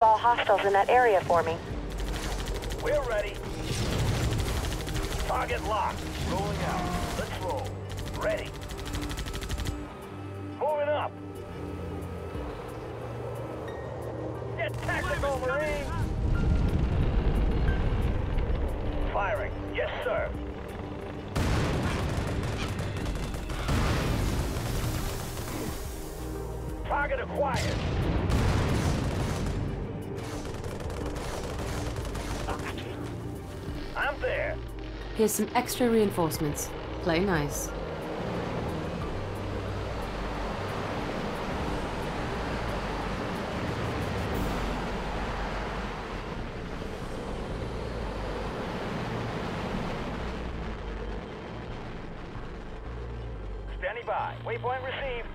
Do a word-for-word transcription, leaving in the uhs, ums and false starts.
all hostiles in that area for me. We're ready. Target locked. Rolling out. Let's roll. Ready. Moving up. Get tactical, Marine. Firing. Yes, sir. Target acquired. I'm there. Here's some extra reinforcements. Play nice. Standing by. Waypoint received.